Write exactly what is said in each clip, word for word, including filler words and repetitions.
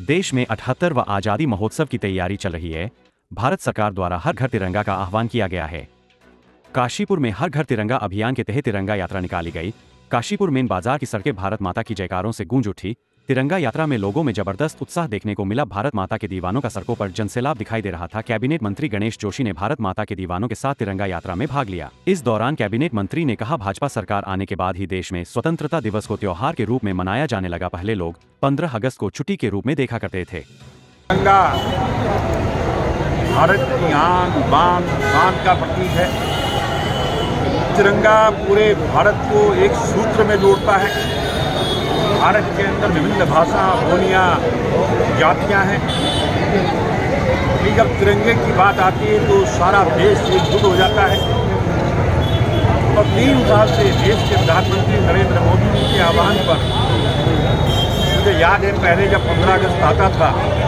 देश में अठहत्तरवां आजादी महोत्सव की तैयारी चल रही है। भारत सरकार द्वारा हर घर तिरंगा का आह्वान किया गया है। काशीपुर में हर घर तिरंगा अभियान के तहत तिरंगा यात्रा निकाली गई। काशीपुर मेन बाजार की सड़कें भारत माता की जयकारों से गूंज उठी। तिरंगा यात्रा में लोगों में जबरदस्त उत्साह देखने को मिला। भारत माता के दीवानों का सड़कों पर जनसैलाब दिखाई दे रहा था। कैबिनेट मंत्री गणेश जोशी ने भारत माता के दीवानों के साथ तिरंगा यात्रा में भाग लिया। इस दौरान कैबिनेट मंत्री ने कहा, भाजपा सरकार आने के बाद ही देश में स्वतंत्रता दिवस को त्योहार के रूप में मनाया जाने लगा। पहले लोग पंद्रह अगस्त को छुट्टी के रूप में देखा करते थे। तिरंगा भारत की आन बान शान का प्रतीक है। तिरंगा पूरे भारत को एक सूत्र में जोड़ता है। भारत के अंदर विभिन्न भाषा, बोलियां, जातियां हैं, लेकिन जब तिरंगे की बात आती है तो सारा देश एकजुट हो जाता है। और तीन साल से देश के प्रधानमंत्री नरेंद्र मोदी जी के आह्वान पर, मुझे याद है पहले जब पंद्रह अगस्त आता था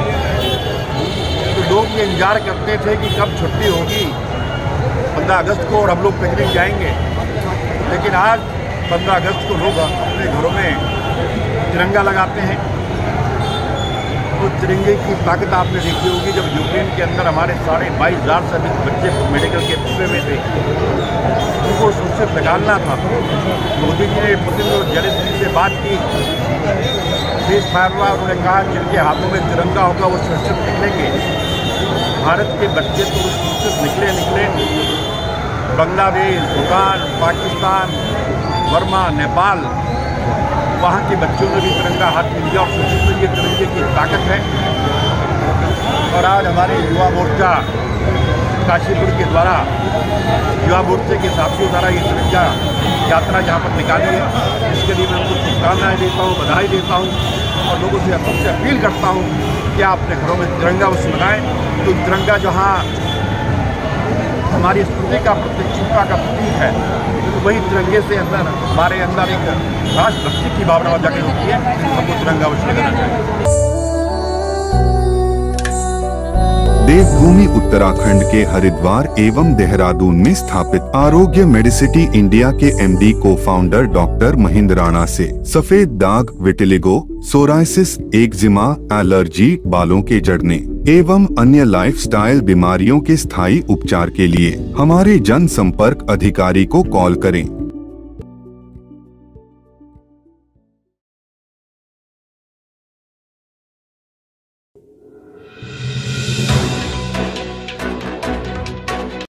तो लोग ये इंतजार करते थे कि कब छुट्टी होगी पंद्रह अगस्त को और हम लोग पिकनिक जाएंगे। लेकिन आज पंद्रह अगस्त को लोग अपने घरों में तिरंगा लगाते हैं। तो तिरंगे की ताकत आपने देखी होगी। जब यूक्रेन के अंदर हमारे साढ़े बाईस हजार से अधिक बच्चे मेडिकल के फंसे हुए थे, उनको सुरक्षित निकालना था। मोदी जी ने पुतिन और जेलेंस्की से बात की, देश फायर हुआ। उन्होंने कहा जिनके हाथों में तिरंगा होगा वो सुरक्षित निकलेंगे। भारत के बच्चे तो सुरक्षित निकले निकले बांग्लादेश, भूटान, पाकिस्तान, बर्मा, नेपाल, वहाँ के बच्चों ने भी तिरंगा हाथ में लिया और सोची तो ये तिरंगे की ताकत है। और आज हमारे युवा मोर्चा काशीपुर के द्वारा, युवा मोर्चे के साथियों द्वारा ये तिरंगा यात्रा जहाँ पर निकाली है, इसके लिए मैं उनको शुभकामनाएँ देता हूँ, बधाई देता हूँ और लोगों से सबसे अपील करता हूँ कि आप अपने घरों में तिरंगा उस लगाएँ। तो तिरंगा जहाँ हमारी स्मृति का प्रतीक, चिंता का प्रतीक है, तो वही तिरंगे से अंदर हमारे अंदर एक राष्ट्रभक्ति की भावना जागृत होती है। हमको तिरंगा अवश्य लगाना चाहिए। देवभूमि उत्तराखंड के हरिद्वार एवं देहरादून में स्थापित आरोग्य मेडिसिटी इंडिया के एमडी को फाउंडर डॉक्टर महेंद्र राणा से सफेद दाग, विटिलिगो, सोराइसिस, एक्जिमा, एलर्जी, बालों के झड़ने एवं अन्य लाइफस्टाइल बीमारियों के स्थायी उपचार के लिए हमारे जन संपर्क अधिकारी को कॉल करें।